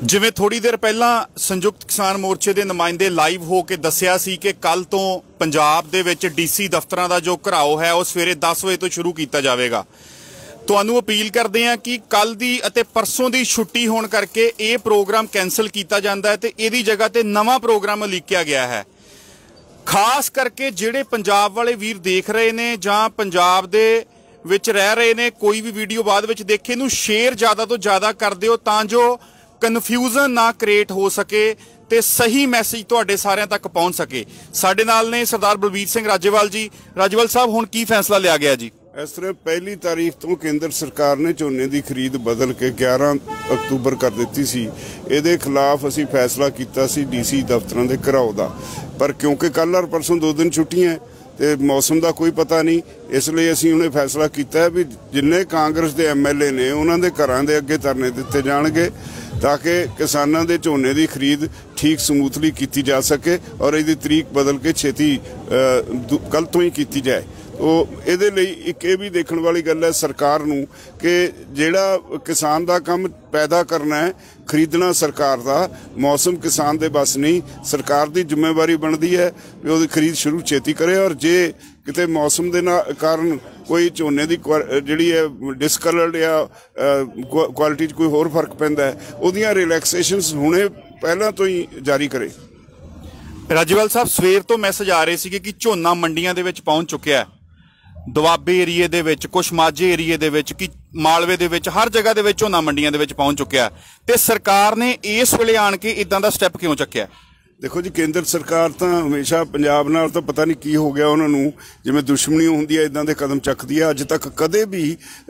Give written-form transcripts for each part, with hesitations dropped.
ਜਿਵੇਂ ਥੋੜੀ ਦੇਰ ਪਹਿਲਾਂ ਸੰਯੁਕਤ ਕਿਸਾਨ ਮੋਰਚੇ ਦੇ ਨੁਮਾਇੰਦੇ ਲਾਈਵ ਹੋ ਕੇ ਦੱਸਿਆ ਸੀ ਕਿ ਕੱਲ ਤੋਂ ਪੰਜਾਬ ਦੇ ਵਿੱਚ ਡੀਸੀ ਦਫ਼ਤਰਾਂ ਦਾ ਜੋ ਘਿਰਾਓ ਹੈ ਉਹ ਸਵੇਰੇ 10 ਵਜੇ ਤੋਂ ਸ਼ੁਰੂ ਕੀਤਾ ਜਾਵੇਗਾ। ਤੁਹਾਨੂੰ ਅਪੀਲ ਕਰਦੇ ਹਾਂ ਕਿ ਕੱਲ ਦੀ ਅਤੇ ਪਰਸੋਂ ਦੀ ਛੁੱਟੀ ਹੋਣ ਕਰਕੇ ਇਹ ਪ੍ਰੋਗਰਾਮ ਕੈਂਸਲ ਕੀਤਾ ਜਾਂਦਾ ਹੈ ਤੇ ਇਹਦੀ ਜਗ੍ਹਾ ਤੇ ਨਵਾਂ ਪ੍ਰੋਗਰਾਮ ਉਲੀਕਿਆ ਗਿਆ ਹੈ। ਖਾਸ ਕਰਕੇ ਜਿਹੜੇ ਪੰਜਾਬ ਵਾਲੇ ਵੀਰ ਦੇਖ ਰਹੇ ਨੇ ਜਾਂ ਪੰਜਾਬ ਦੇ ਵਿੱਚ ਰਹਿ ਰਹੇ ਨੇ, ਕੋਈ ਵੀ ਵੀਡੀਓ ਬਾਅਦ ਵਿੱਚ ਦੇਖੇ ਨੂੰ ਸ਼ੇਅਰ ਜ਼ਿਆਦਾ ਤੋਂ ਜ਼ਿਆਦਾ ਕਰ ਦਿਓ ਤਾਂ ਜੋ ਕਨਫਿਊਜ਼ਨ ਨਾ ਕ੍ਰੀਏਟ ਹੋ ਸਕੇ ਤੇ ਸਹੀ ਮੈਸੇਜ ਤੁਹਾਡੇ ਸਾਰਿਆਂ ਤੱਕ ਪਹੁੰਚ ਸਕੇ। ਸਾਡੇ ਨਾਲ ਨੇ ਸਰਦਾਰ ਬਲਬੀਰ ਸਿੰਘ ਰਾਜੇਵਾਲ ਜੀ। ਰਾਜੇਵਾਲ ਸਾਹਿਬ, ਹੁਣ ਕੀ ਫੈਸਲਾ ਲਿਆ ਗਿਆ ਜੀ? ਇਸ ਤਰ੍ਹਾਂ 1 ਤਾਰੀਖ ਤੋਂ ਕੇਂਦਰ ਸਰਕਾਰ ਨੇ ਝੋਨੇ ਦੀ ਖਰੀਦ ਬਦਲ ਕੇ 11 ਅਕਤੂਬਰ ਕਰ ਦਿੱਤੀ ਸੀ। ਇਹਦੇ ਖਿਲਾਫ ਅਸੀਂ ਫੈਸਲਾ ਕੀਤਾ ਸੀ ਡੀਸੀ ਦਫ਼ਤਰਾਂ ਦੇ ਘਿਰਾਓ ਦਾ, ਪਰ ਕਿਉਂਕਿ ਕੱਲ੍ਹ ਔਰ ਪਰਸੋਂ 2 ਦਿਨ ਛੁੱਟੀਆਂ ਤੇ ਮੌਸਮ ਦਾ ਕੋਈ ਪਤਾ ਨਹੀਂ, ਇਸ ਲਈ ਅਸੀਂ ਉਹਨੇ ਫੈਸਲਾ ਕੀਤਾ ਹੈ ਵੀ ਜਿੰਨੇ ਕਾਂਗਰਸ ਦੇ ਐਮਐਲਏ ਨੇ ਉਹਨਾਂ ਦੇ ਘਰਾਂ ਦੇ ਅੱਗੇ ਧਰਨੇ ਦਿੱਤੇ ਜਾਣਗੇ ਤਾਂ ਕਿ ਕਿਸਾਨਾਂ ਦੇ ਝੋਨੇ ਦੀ ਖਰੀਦ ਠੀਕ ਸਮੂਥਲੀ ਕੀਤੀ ਜਾ ਸਕੇ ਔਰ ਇਹਦੀ ਤਰੀਕ ਬਦਲ ਕੇ ਛੇਤੀ ਕੱਲ੍ਹ ਤੋਂ ਹੀ ਕੀਤੀ ਜਾਏ। ਉਹ ਇਹਦੇ ਲਈ ਇੱਕ ਇਹ ਵੀ ਦੇਖਣ ਵਾਲੀ ਗੱਲ ਹੈ ਸਰਕਾਰ ਨੂੰ ਕਿ ਜਿਹੜਾ ਕਿਸਾਨ ਦਾ ਕੰਮ ਪੈਦਾ ਕਰਨਾ ਹੈ, ਖਰੀਦਣਾ ਸਰਕਾਰ ਦਾ, ਮੌਸਮ ਕਿਸਾਨ ਦੇ ਬਸ ਨਹੀਂ। ਸਰਕਾਰ ਦੀ ਜ਼ਿੰਮੇਵਾਰੀ ਬਣਦੀ ਹੈ ਵੀ ਉਹਦੀ ਖਰੀਦ ਸ਼ੁਰੂ ਛੇਤੀ ਕਰੇ ਔਰ ਜੇ ਕਿਤੇ ਮੌਸਮ ਦੇ ਕਾਰਨ ਕੋਈ ਝੋਨੇ ਦੀ ਜਿਹੜੀ ਹੈ ਡਿਸਕਲਰਡ ਜਾਂ ਕੁਆਲਿਟੀ 'ਚ ਕੋਈ ਹੋਰ ਫਰਕ ਪੈਂਦਾ ਹੈ, ਉਹਦੀਆਂ ਰਿਲੈਕਸੇਸ਼ਨਸ ਹੁਣੇ ਪਹਿਲਾਂ ਤੋਂ ਹੀ ਜਾਰੀ ਕਰੇ। ਰਾਜੇਵਾਲ ਸਾਹਿਬ, ਸਵੇਰ ਤੋਂ ਮੈਸੇਜ ਆ ਰਹੇ ਸੀਗੇ ਕਿ ਝੋਨਾ ਮੰਡੀਆਂ ਦੇ ਵਿੱਚ ਪਹੁੰਚ ਚੁੱਕਿਆ ਹੈ, ਦੁਆਬੇ ਏਰੀਏ ਦੇ ਵਿੱਚ, ਕੁਛ ਮਾਝੇ ਏਰੀਏ ਦੇ ਵਿੱਚ, ਕਿ ਮਾਲਵੇ ਦੇ ਵਿੱਚ, ਹਰ ਜਗ੍ਹਾ ਦੇ ਵਿੱਚ ਝੋਨਾ ਮੰਡੀਆਂ ਦੇ ਵਿੱਚ ਪਹੁੰਚ ਚੁੱਕਿਆ ਤੇ ਸਰਕਾਰ ਨੇ ਇਸ ਵੇਲੇ ਆਣ ਕੇ ਇਦਾਂ ਦਾ ਸਟੈਪ ਕਿਉਂ ਚੱਕਿਆ? ਦੇਖੋ ਜੀ, ਕੇਂਦਰ ਸਰਕਾਰ ਤਾਂ ਹਮੇਸ਼ਾ ਪੰਜਾਬ ਨਾਲ ਤਾਂ ਪਤਾ ਨਹੀਂ ਕੀ ਹੋ ਗਿਆ ਉਹਨਾਂ ਨੂੰ, ਜਿਵੇਂ ਦੁਸ਼ਮਣੀ ਹੁੰਦੀ ਹੈ ਇਦਾਂ ਦੇ ਕਦਮ ਚੱਕਦੀ ਹੈ। ਅੱਜ ਤੱਕ ਕਦੇ ਵੀ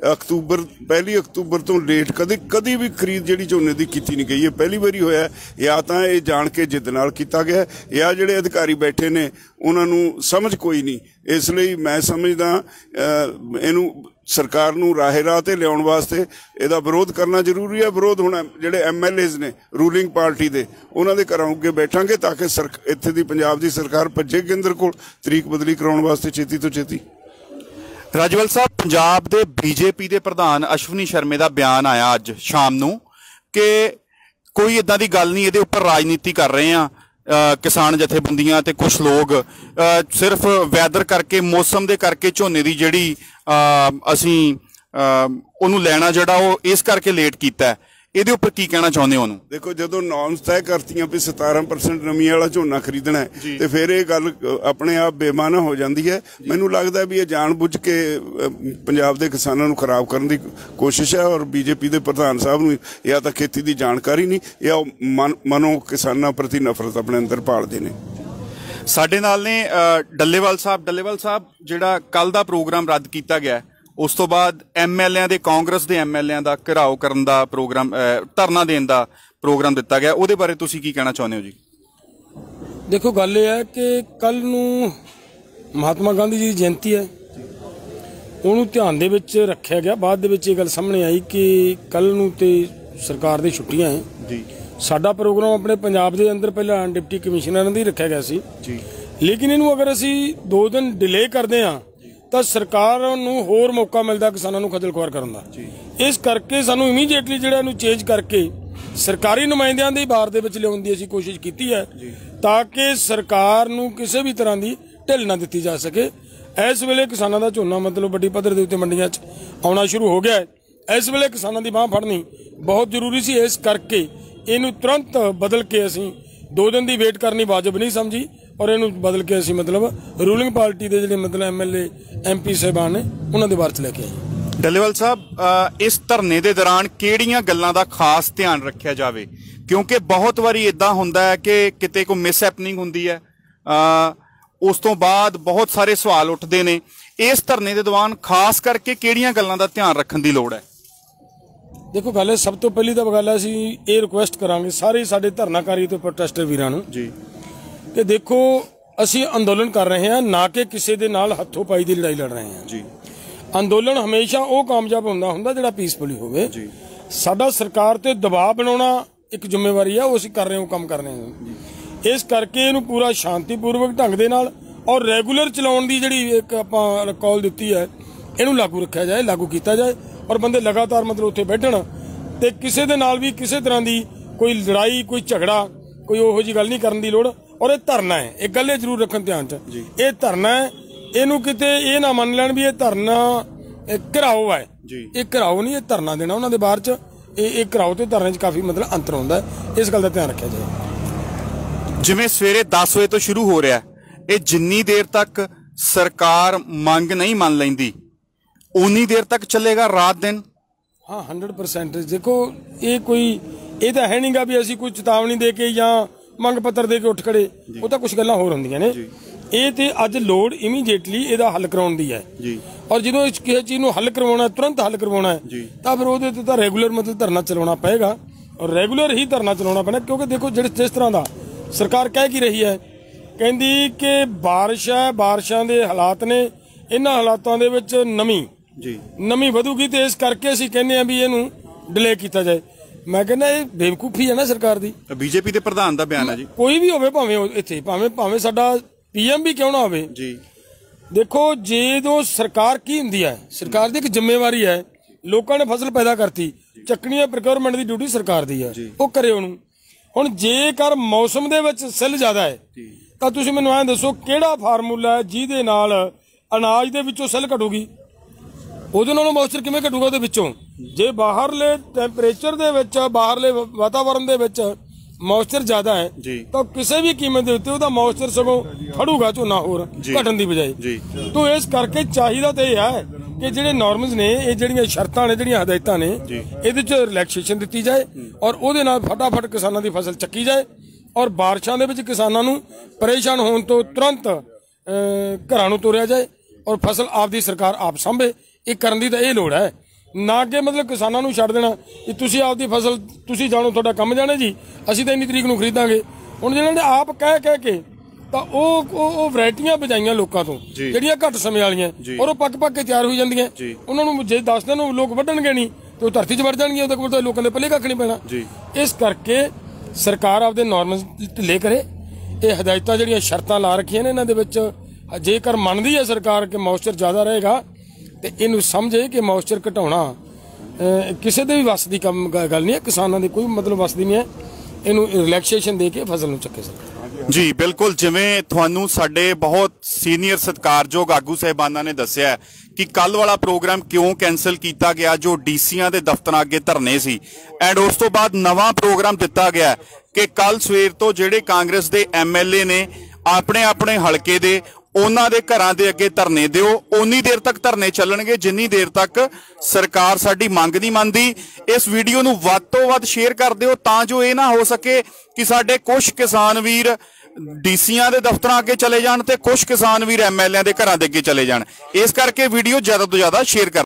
1 ਅਕਤੂਬਰ ਤੋਂ ਲੇਟ ਕਦੀ ਵੀ ਖਰੀਦ ਜਿਹੜੀ ਝੋਨੇ ਦੀ ਕੀਤੀ ਨਹੀਂ ਗਈ ਹੈ। ਪਹਿਲੀ ਵਾਰੀ ਹੋਇਆ, ਜਾਂ ਤਾਂ ਇਹ ਜਾਣ ਕੇ ਜਿੱਦ ਨਾਲ ਕੀਤਾ ਗਿਆ ਜਾਂ ਜਿਹੜੇ ਅਧਿਕਾਰੀ ਬੈਠੇ ਨੇ ਉਹਨਾਂ ਨੂੰ ਸਮਝ ਕੋਈ ਨਹੀਂ। ਇਸ ਲਈ ਮੈਂ ਸਮਝਦਾ ਇਹਨੂੰ ਸਰਕਾਰ ਨੂੰ ਰਾਹ ਤੇ ਲਿਆਉਣ ਵਾਸਤੇ ਇਹਦਾ ਵਿਰੋਧ ਕਰਨਾ ਜ਼ਰੂਰੀ ਹੈ। ਵਿਰੋਧ ਹੋਣਾ ਜਿਹੜੇ ਐਮਐਲਏਜ਼ ਨੇ ਰੂਲਿੰਗ ਪਾਰਟੀ ਦੇ, ਉਹਨਾਂ ਦੇ ਘਰਾਂ ਅੱਗੇ ਬੈਠਾਂਗੇ ਤਾਂ ਕਿ ਇੱਥੇ ਦੀ ਪੰਜਾਬ ਦੀ ਸਰਕਾਰ ਭੱਜੇ ਕੇਂਦਰ ਕੋਲ ਤਰੀਕ ਬਦਲੀ ਕਰਾਉਣ ਵਾਸਤੇ ਛੇਤੀ ਤੋਂ ਛੇਤੀ। ਰਾਜੇਵਾਲ ਸਾਹਿਬ, ਪੰਜਾਬ ਦੇ ਬੀਜੇਪੀ ਦੇ ਪ੍ਰਧਾਨ ਅਸ਼ਵਨੀ ਸ਼ਰਮੇ ਦਾ ਬਿਆਨ ਆਇਆ ਅੱਜ ਸ਼ਾਮ ਨੂੰ ਕਿ ਕੋਈ ਇਦਾਂ ਦੀ ਗੱਲ ਨਹੀਂ, ਇਹਦੇ ਉੱਪਰ ਰਾਜਨੀਤੀ ਕਰ ਰਹੇ ਆ ਕਿਸਾਨ ਜਥੇਬੰਦੀਆਂ ਤੇ ਕੁਝ ਲੋਕ, ਸਿਰਫ ਵੈਦਰ ਕਰਕੇ, ਮੌਸਮ ਦੇ ਕਰਕੇ ਝੋਨੇ ਦੀ ਜਿਹੜੀ ਅਸੀਂ ਉਹਨੂੰ ਲੈਣਾ ਜਿਹੜਾ ਉਹ ਇਸ ਕਰਕੇ ਲੇਟ ਕੀਤਾ ਹੈ। ਇਹਦੇ ਉੱਪਰ ਕੀ ਕਹਿਣਾ ਚਾਹੁੰਦੇ ਹੋ ਉਹਨੂੰ? ਦੇਖੋ, ਜਦੋਂ ਨੌਰਮਸ ਤੈਅ ਕਰਤੀਆਂ ਵੀ 17% ਨਮੀ ਵਾਲਾ ਝੋਨਾ ਖਰੀਦਣਾ ਹੈ ਤੇ ਫਿਰ ਇਹ ਗੱਲ ਆਪਣੇ ਆਪ ਬੇਮਾਨਾ ਹੋ ਜਾਂਦੀ ਹੈ। ਮੈਨੂੰ ਲੱਗਦਾ ਵੀ ਇਹ ਜਾਣ ਬੁੱਝ ਕੇ ਪੰਜਾਬ ਦੇ ਕਿਸਾਨਾਂ ਨੂੰ ਖਰਾਬ ਕਰਨ ਦੀ ਕੋਸ਼ਿਸ਼ ਹੈ ਔਰ ਬੀਜੇਪੀ ਦੇ ਪ੍ਰਧਾਨ ਸਾਹਿਬ ਨੂੰ ਜਾਂ ਤਾਂ ਖੇਤੀ ਦੀ ਜਾਣਕਾਰੀ ਨਹੀਂ ਜਾਂ ਮਨੋਂ ਕਿਸਾਨਾਂ ਪ੍ਰਤੀ ਨਫ਼ਰਤ ਆਪਣੇ ਅੰਦਰ ਭਾਲਦੇ ਨੇ। ਸਾਡੇ ਨਾਲ ਨੇ ਡੱਲੇਵਾਲ ਸਾਹਿਬ। ਡੱਲੇਵਾਲ ਸਾਹਿਬ, ਜਿਹੜਾ ਕੱਲ ਦਾ ਪ੍ਰੋਗਰਾਮ ਰੱਦ ਕੀਤਾ ਗਿਆ, ਉਸ ਤੋਂ ਬਾਅਦ ਐਮਐਲਏਆਂ ਦੇ, ਕਾਂਗਰਸ ਦੇ ਐਮਐਲਏਆਂ ਦਾ ਘਿਰਾਓ ਕਰਨ ਦਾ ਪ੍ਰੋਗਰਾਮ, ਧਰਨਾ ਦੇਣ ਦਾ ਪ੍ਰੋਗਰਾਮ ਦਿੱਤਾ ਗਿਆ, ਉਹਦੇ ਬਾਰੇ ਤੁਸੀਂ ਕੀ ਕਹਿਣਾ ਚਾਹੁੰਦੇ ਹੋ ਜੀ? ਦੇਖੋ, ਗੱਲ ਇਹ ਹੈ ਕਿ ਕੱਲ ਨੂੰ ਮਹਾਤਮਾ ਗਾਂਧੀ ਜੀ ਦੀ ਜਯੰਤੀ ਹੈ, ਉਹਨੂੰ ਧਿਆਨ ਦੇ ਵਿੱਚ ਰੱਖਿਆ ਗਿਆ। ਬਾਅਦ ਦੇ ਵਿੱਚ ਇਹ ਗੱਲ ਸਾਹਮਣੇ ਆਈ ਕਿ ਕੱਲ ਨੂੰ ਤੇ ਸਰਕਾਰ ਦੀ ਛੁੱਟੀਆਂ ਹੈ ਜੀ। ਸਾਡਾ ਪ੍ਰੋਗਰਾਮ ਆਪਣੇ ਪੰਜਾਬ ਦੇ ਅੰਦਰ ਪਹਿਲਾਂ ਡਿਪਟੀ ਕਮਿਸ਼ਨਰ ਦੀ ਰੱਖਿਆ ਗਿਆ ਸੀ ਜੀ, ਲੇਕਿਨ ਇਹਨੂੰ ਅਗਰ ਅਸੀਂ 2 ਦਿਨ ਡਿਲੇ ਕਰਦੇ ਹਾਂ ਤਾਂ ਸਰਕਾਰ ਨੂੰ ਹੋਰ ਮੌਕਾ ਮਿਲਦਾ ਕਿਸਾਨਾਂ ਨੂੰ ਖੱਜਲ ਖੁਆਰ ਕਰਨ ਦਾ। ਇਸ ਕਰਕੇ ਸਾਨੂੰ ਇਮੀਡੀਏਟਲੀ ਜਿਹੜਾ ਇਹਨੂੰ ਚੇਂਜ ਕਰਕੇ ਸਰਕਾਰੀ ਨੁਮਾਇੰਦਿਆਂ ਦੀ ਬਾਰ ਦੇ ਵਿੱਚ ਲਿਆਉਣ ਦੀ ਅਸੀਂ ਕੋਸ਼ਿਸ਼ ਕੀਤੀ ਹੈ ਤਾਂ ਕਿ ਸਰਕਾਰ ਨੂੰ ਕਿਸੇ ਵੀ ਤਰ੍ਹਾਂ ਦੀ ਢਿੱਲ ਨਾ ਦਿੱਤੀ ਜਾ ਸਕੇ। ਇਸ ਵੇਲੇ ਕਿਸਾਨਾਂ ਦਾ ਝੋਨਾ ਮਤਲਬ ਵੱਡੀ ਪੱਧਰ ਦੇ ਉੱਤੇ ਮੰਡੀਆਂ 'ਚ ਆਉਣਾ ਸ਼ੁਰੂ ਹੋ ਗਿਆ ਹੈ। ਇਸ ਵੇਲੇ ਕਿਸਾਨਾਂ ਦੀ ਬਾਂਹ ਫੜਨੀ ਬਹੁਤ ਜ਼ਰੂਰੀ ਸੀ। ਇਸ ਕਰਕੇ ਇਹਨੂੰ ਤੁਰੰਤ ਬਦਲ ਕੇ ਅਸੀਂ 2 ਦਿਨ ਦੀ ਵੇਟ ਕਰਨੀ ਵਾਜਬ ਨਹੀਂ ਸਮਝੀ ਔਰ ਇਹਨੂੰ ਬਦਲ ਕੇ ਅਸੀਂ ਮਤਲਬ ਰੂਲਿੰਗ ਪਾਰਟੀ ਦੇ ਜਿਹੜੇ ਮਤਲਬ ਐਮਐਲਏ ਐਮਪੀ ਸਾਹਿਬਾਨ ਨੇ ਉਹਨਾਂ ਦੇ ਬਾਰੇ 'ਚ ਲੈ ਕੇ ਆਏ। ਡੱਲੇਵਾਲ ਸਾਹਿਬ, ਇਸ ਧਰਨੇ ਦੇ ਦੌਰਾਨ ਕਿਹੜੀਆਂ ਗੱਲਾਂ ਦਾ ਖਾਸ ਧਿਆਨ ਰੱਖਿਆ ਜਾਵੇ? ਕਿਉਂਕਿ ਬਹੁਤ ਵਾਰੀ ਇਦਾਂ ਹੁੰਦਾ ਹੈ ਕਿ ਕਿਤੇ ਕੋਈ ਮਿਸ ਹੈਪਨਿੰਗ ਹੁੰਦੀ ਹੈ, ਉਸ ਤੋਂ ਬਾਅਦ ਬਹੁਤ ਸਾਰੇ ਸਵਾਲ ਉੱਠਦੇ ਨੇ। ਇਸ ਧਰਨੇ ਦੇ ਦੌਰਾਨ ਖਾਸ ਕਰਕੇ ਕਿਹੜੀਆਂ ਗੱਲਾਂ ਦਾ ਧਿਆਨ ਰੱਖਣ ਦੀ ਲੋੜ ਹੈ? ਦੇਖੋ, ਗੱਲ ਸਭ ਤੋਂ ਪਹਿਲੀ ਤਾਂ ਗੱਲ ਅਸੀਂ ਇਹ ਰਿਕੁਐਸਟ ਕਰਾਂਗੇ ਸਾਰੇ ਸਾਡੇ ਧਰਨਾਕਾਰੀ ਤੇ ਪ੍ਰੋਟੈਸਟਰ ਵੀਰਾਂ ਨੂੰ ਜੀ ਕਿ ਦੇਖੋ, ਅਸੀਂ ਅੰਦੋਲਨ ਕਰ ਰਹੇ ਹਾਂ, ਨਾ ਕਿ ਕਿਸੇ ਦੇ ਨਾਲ ਹੱਥੋਂ ਪਾਈ ਦੀ ਲੜਾਈ ਲੜ ਰਹੇ ਹਾਂ ਜੀ। ਅੰਦੋਲਨ ਹਮੇਸ਼ਾ ਉਹ ਕਾਮਯਾਬ ਹੁੰਦਾ ਜਿਹੜਾ ਪੀਸਫੁਲੀ ਹੋਵੇ ਜੀ। ਸਾਡਾ ਸਰਕਾਰ ਤੇ ਦਬਾਅ ਬਣਾਉਣਾ ਇੱਕ ਜ਼ਿੰਮੇਵਾਰੀ ਹੈ, ਉਹ ਅਸੀਂ ਕਰ ਰਹੇ ਹਾਂ, ਕੰਮ ਕਰ ਰਹੇ ਹਾਂ। ਇਸ ਕਰਕੇ ਇਹਨੂੰ ਪੂਰਾ ਸ਼ਾਂਤੀਪੂਰਵਕ ਢੰਗ ਦੇ ਨਾਲ ਔਰ ਰੈਗੂਲਰ ਚਲਾਉਣ ਦੀ ਜਿਹੜੀ ਇੱਕ ਆਪਾਂ ਕਾਲ ਦਿੱਤੀ ਹੈ, ਇਹਨੂੰ ਲਾਗੂ ਰੱਖਿਆ ਜਾਏ, ਲਾਗੂ ਕੀਤਾ ਜਾਏ ਔਰ ਬੰਦੇ ਲਗਾਤਾਰ ਮਤਲਬ ਉੱਥੇ ਬੈਠਣ ਤੇ ਕਿਸੇ ਦੇ ਨਾਲ ਵੀ ਕਿਸੇ ਤਰ੍ਹਾਂ ਦੀ ਕੋਈ ਲੜਾਈ ਕੋਈ ਝਗੜਾ ਕੋਈ ਉਹੋ ਜਿਹੀ ਗੱਲ ਨਹੀਂ ਕਰਨ ਦੀ ਲੋੜ। ਔਰ ਇਹ ਧਰਨਾ ਹੈ, ਇੱਕ ਗੱਲ ਇਹ ਜ਼ਰੂਰ ਰੱਖਣ ਧਿਆਨ 'ਚ, ਇਹ ਧਰਨਾ ਹੈ, ਇਹਨੂੰ ਕਿਤੇ ਇਹ ਨਾ ਮੰਨ ਲੈਣ ਵੀ ਇਹ ਧਰਨਾ ਘਿਰਾਓ ਹੈ। ਇਹ ਘਿਰਾਓ ਨਹੀਂ, ਇਹ ਧਰਨਾ ਦੇਣਾ ਉਹਨਾਂ ਦੇ ਬਾਹਰ 'ਚ। ਇਹ ਘਿਰਾਓ ਤੇ ਧਰਨੇ 'ਚ ਕਾਫੀ ਮਤਲਬ ਅੰਤਰ ਹੁੰਦਾ ਹੈ, ਇਸ ਗੱਲ ਦਾ ਧਿਆਨ ਰੱਖਿਆ ਜਾਏ। ਜਿਵੇਂ ਸਵੇਰੇ 10 ਵਜੇ ਤੋਂ ਸ਼ੁਰੂ ਹੋ ਰਿਹਾ, ਇਹ ਜਿੰਨੀ ਦੇਰ ਤੱਕ ਸਰਕਾਰ ਮੰਗ ਨਹੀਂ ਮੰਨ ਲੈਂਦੀ ਉਨੀ ਦੇਰ ਤੱਕ ਚੱਲੇਗਾ ਰਾਤ ਦਿਨ। ਹਾਂ 100% ਦੇਖੋ ਇਹ ਕੋਈ ਇਹ ਤਾਂ ਹੈ ਨਹੀਂਗਾ ਵੀ ਅਸੀਂ ਕੋਈ ਚੇਤਾਵਨੀ ਦੇ ਕੇ ਜਾਂ ਮੰਗ ਪੱਤਰ ਦੇ ਕੇ ਉੱਠ ਖੜੇ, ਉਹ ਤਾਂ ਕੁਝ ਗੱਲਾਂ ਹੋਰ ਹੁੰਦੀਆਂ ਨੇ। ਇਹ ਤੇ ਅੱਜ ਲੋੜ ਇਮੀਡੀਏਟਲੀ ਇਹਦਾ ਹੱਲ ਕਰਾਉਣ ਦੀ ਹੈ। ਔਰ ਜਦੋਂ ਕਿਸੇ ਚੀਜ਼ ਨੂੰ ਹੱਲ ਕਰਵਾਉਣਾ, ਤੁਰੰਤ ਹੱਲ ਕਰਵਾਉਣਾ ਹੈ, ਤਾਂ ਫਿਰ ਉਹਦੇ ਤੇ ਤਾਂ ਰੈਗੂਲਰ ਮਤਲਬ ਧਰਨਾ ਚਲਾਉਣਾ ਪਏਗਾ। ਔਰ ਰੈਗੂਲਰ ਹੀ ਧਰਨਾ ਚਲਾਉਣਾ ਪੈਣਾ, ਕਿਉਂਕਿ ਦੇਖੋ ਜਿਸ ਤਰ੍ਹਾਂ ਦਾ ਸਰਕਾਰ ਕਹਿ ਕੀ ਰਹੀ ਹੈ, ਕਹਿੰਦੀ ਕਿ ਬਾਰਿਸ਼ ਹੈ, ਬਾਰਿਸ਼ਾਂ ਦੇ ਹਾਲਾਤ ਨੇ, ਇਹਨਾਂ ਹਾਲਾਤਾਂ ਦੇ ਵਿੱਚ ਨਮੀ ਵਧੂਗੀ ਤੇ ਇਸ ਕਰਕੇ ਅਸੀਂ ਕਹਿੰਦੇ ਆ ਵੀ ਇਹਨੂੰ ਡਿਲੇ ਕੀਤਾ ਜਾਏ। ਮੈਂ ਕਹਿੰਦਾ ਇਹ ਬੇਵਕੂਫੀ ਹੈ ਨਾ ਸਰਕਾਰ ਦੀ। ਬੀਜੇਪੀ ਦੇ ਪ੍ਰਧਾਨ ਦਾ ਬਿਆਨ ਹੈ ਜੀ। ਕੋਈ ਵੀ ਹੋਵੇ, ਭਾਵੇਂ ਇੱਥੇ ਭਾਵੇਂ ਸਾਡਾ ਪੀਐਮ ਵੀ ਕਿਉਂ ਨਾ ਹੋਵੇ ਜੀ। ਦੇਖੋ ਜਦੋਂ ਸਰਕਾਰ ਕੀ ਹੁੰਦੀ ਹੈ, ਸਰਕਾਰ ਦੀ ਇੱਕ ਜ਼ਿੰਮੇਵਾਰੀ ਹੈ, ਲੋਕਾਂ ਨੇ ਫਸਲ ਪੈਦਾ ਕਰਤੀ, ਚੱਕਣੀ ਪ੍ਰੋਕਿਉਰਮੈਂਟ ਦੀ ਡਿਊਟੀ ਸਰਕਾਰ ਦੀ ਹੈ, ਉਹ ਕਰੇ ਉਹਨੂੰ। ਹੁਣ ਜੇਕਰ ਮੌਸਮ ਦੇ ਵਿੱਚ ਸਿੱਲ ਜ਼ਿਆਦਾ ਹੈ ਤਾਂ ਤੁਸੀਂ ਮੈਨੂੰ ਐਂ ਦੱਸੋ ਕਿਹੜਾ ਫਾਰਮੂਲਾ ਹੈ ਜਿਹਦੇ ਨਾਲ ਅਨਾਜ ਦੇ ਵਿੱਚੋਂ ਸਿੱਲ ਘਟੂਗੀ? ਉਹਦੇ ਨਾਲੋਂ ਮੌਇਸਚਰ ਕਿਵੇਂ ਘਟੂਗਾ ਉਹਦੇ ਵਿੱਚੋਂ? ਜੇ ਬਾਹਰਲੇ ਟੈਂਪਰੇਚਰ ਦੇ ਵਿੱਚ, ਬਾਹਰਲੇ ਵਾਤਾਵਰਨ ਦੇ ਵਿੱਚ ਮੌਇਸਚਰ ਜ਼ਿਆਦਾ ਹੈ ਤਾਂ ਕਿਸੇ ਵੀ ਕੀਮਤ ਦੇ ਉੱਤੇ ਉਹਦਾ ਮੌਇਸਚਰ ਸਗੋਂ ਖੜੂਗਾ ਝੋਨਾ ਹੋਰ ਘਟਣ ਦੀ ਬਜਾਏ। ਤੋਂ ਇਸ ਕਰਕੇ ਚਾਹੀਦਾ ਤਾਂ ਇਹ ਹੈ ਕਿ ਜਿਹੜੇ ਨਾਰਮਸ ਨੇ, ਇਹ ਜਿਹੜੀਆਂ ਸ਼ਰਤਾਂ ਨੇ, ਜਿਹੜੀਆਂ ਹਦਾਇਤਾਂ ਨੇ, ਇਹਦੇ 'ਚ ਰਿਲੈਕਸੇਸ਼ਨ ਦਿੱਤੀ ਜਾਏ ਔਰ ਉਹਦੇ ਨਾਲ ਫਟਾਫਟ ਕਿਸਾਨਾਂ ਦੀ ਫਸਲ ਚੱਕੀ ਜਾਏ। ਔਰ ਬਾਰਿਸ਼ਾਂ ਦੇ ਵਿੱਚ ਕਿਸਾਨਾਂ ਨੂੰ ਪਰੇਸ਼ਾਨ ਹੋਣ ਤੋਂ ਤੁਰੰਤ ਘਰਾਂ ਨੂੰ ਤੋਰਿਆ ਜਾਏ ਔਰ ਫਸਲ ਆਪਦੀ ਸਰਕਾਰ ਆਪ ਸਾਂਭੇ। ਇਹ ਕਰਨ ਦੀ ਤਾਂ ਇਹ ਲੋੜ ਹੈ, ਨਾ ਕਿ ਮਤਲਬ ਕਿਸਾਨਾਂ ਨੂੰ ਛੱਡ ਦੇਣਾ ਕਿ ਤੁਸੀਂ ਆਪਦੀ ਫਸਲ ਤੁਸੀਂ ਜਾਣੋ, ਤੁਹਾਡਾ ਕੰਮ ਜਾਣੇ ਜੀ, ਅਸੀਂ ਤਾਂ ਇੰਨੀ ਤਰੀਕ ਨੂੰ ਖਰੀਦਾਂਗੇ। ਹੁਣ ਜਿਹਨਾਂ ਨੇ ਆਪ ਕਹਿ ਕੇ ਤਾਂ ਉਹ ਵੈਰਾਈਟੀਆਂ ਬਜਾਈਆਂ ਲੋਕਾਂ ਤੋਂ ਜਿਹੜੀਆਂ ਘੱਟ ਸਮੇਂ ਵਾਲੀਆਂ, ਔਰ ਉਹ ਪੱਕ ਕੇ ਤਿਆਰ ਹੋਈ ਜਾਂਦੀਆਂ। ਉਹਨਾਂ ਨੂੰ ਜੇ 10 ਦਿਨ ਲੋਕ ਵੱਢਣਗੇ ਨਹੀਂ ਤੇ ਉਹ ਧਰਤੀ 'ਚ ਵੜ ਜਾਣਗੀਆਂ, ਉਹਦੇ ਕੋਲ ਲੋਕਾਂ ਦੇ ਪੱਲੇ ਕੱਖ ਨਹੀਂ ਪੈਣਾ। ਇਸ ਕਰਕੇ ਸਰਕਾਰ ਆਪਦੇ ਨਾਰਮਲ ਢਿੱਲੇ ਕਰੇ। ਇਹ ਹਦਾਇਤਾਂ ਜਿਹੜੀਆਂ ਸ਼ਰਤਾਂ ਲਾ ਰੱਖੀਆਂ ਨੇ ਇਹਨਾਂ ਦੇ ਵਿੱਚ, ਜੇਕਰ ਮੰਨਦੀ ਹੈ ਸਰਕਾਰ ਕਿ ਮੌਇਸਚਰ ਜ਼ਿਆਦਾ ਰਹੇਗਾ ਤੇ ਇਹਨੂੰ ਸਮਝੇ ਕਿ ਮੌਇਸਚਰ ਘਟਾਉਣਾ ਕਿਸੇ ਦੇ ਵੀ ਵੱਸ ਦੀ ਗੱਲ ਨਹੀਂ ਹੈ, ਕਿਸਾਨਾਂ ਦੀ ਕੋਈ ਮਤਲਬ ਵੱਸ ਦੀ ਨਹੀਂ ਹੈ। ਇਹਨੂੰ ਰਿਲੈਕਸੇਸ਼ਨ ਦੇ ਕੇ ਫਸਲ ਨੂੰ ਚੱਕੇ ਸਰਕਾਰ। ਜੀ ਬਿਲਕੁਲ, ਜਿਵੇਂ ਤੁਹਾਨੂੰ ਸਾਡੇ ਬਹੁਤ ਸੀਨੀਅਰ ਸਤਿਕਾਰਯੋਗ ਆਗੂ ਸਾਹਿਬਾਨਾਂ ਨੇ ਦੱਸਿਆ ਕਿ ਕੱਲ ਵਾਲਾ ਪ੍ਰੋਗਰਾਮ ਕਿਉਂ ਕੈਂਸਲ ਕੀਤਾ ਗਿਆ, ਜੋ ਡੀਸੀਆਂ ਦੇ ਦਫ਼ਤਰਾਂ ਅੱਗੇ ਧਰਨੇ ਸੀ, ਐਂਡ ਉਸ ਤੋਂ ਬਾਅਦ ਨਵਾਂ ਪ੍ਰੋਗਰਾਮ ਦਿੱਤਾ ਗਿਆ ਕਿ ਕੱਲ ਸਵੇਰ ਤੋਂ ਜਿਹੜੇ ਕਾਂਗਰਸ ਦੇ ਐਮਐਲਏ ਨੇ ਆਪਣੇ ਹਲਕੇ ਦੇ, ਉਹਨਾਂ ਦੇ ਘਰਾਂ ਦੇ ਅੱਗੇ ਧਰਨੇ ਦਿਓ। ਉਨੀ ਦੇਰ ਤੱਕ ਧਰਨੇ ਚੱਲਣਗੇ ਜਿੰਨੀ ਦੇਰ ਤੱਕ ਸਰਕਾਰ ਸਾਡੀ ਮੰਗ ਨਹੀਂ ਮੰਨਦੀ। ਇਸ ਵੀਡੀਓ ਨੂੰ ਵੱਧ ਤੋਂ ਵੱਧ ਸ਼ੇਅਰ ਕਰ ਦਿਓ ਤਾਂ ਜੋ ਇਹ ਨਾ ਹੋ ਸਕੇ ਕਿ ਸਾਡੇ ਕੁਝ ਕਿਸਾਨ ਵੀਰ ਡੀਸੀਆਂ ਦੇ ਦਫ਼ਤਰਾਂ ਅੱਗੇ ਚਲੇ ਜਾਣ ਤੇ ਕੁਝ ਕਿਸਾਨ ਵੀਰ ਐਮਐਲਏ ਦੇ ਘਰਾਂ ਦੇ ਅੱਗੇ ਚਲੇ ਜਾਣ। ਇਸ ਕਰਕੇ ਵੀਡੀਓ ਜ਼ਿਆਦਾ ਤੋਂ ਜ਼ਿਆਦਾ ਸ਼ੇਅਰ ਕਰ